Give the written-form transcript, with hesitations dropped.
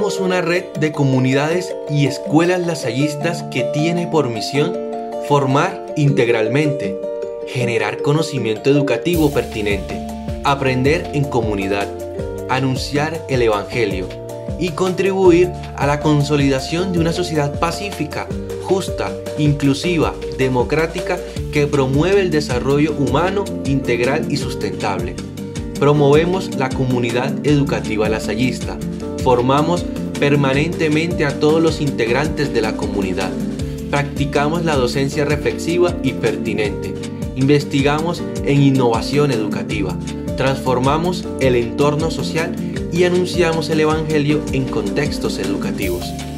Somos una red de comunidades y escuelas lasallistas que tiene por misión formar integralmente, generar conocimiento educativo pertinente, aprender en comunidad, anunciar el Evangelio y contribuir a la consolidación de una sociedad pacífica, justa, inclusiva, democrática que promueve el desarrollo humano, integral y sustentable. Promovemos la comunidad educativa lasallista. Formamos permanentemente a todos los integrantes de la comunidad. Practicamos la docencia reflexiva y pertinente. Investigamos en innovación educativa. Transformamos el entorno social y anunciamos el Evangelio en contextos educativos.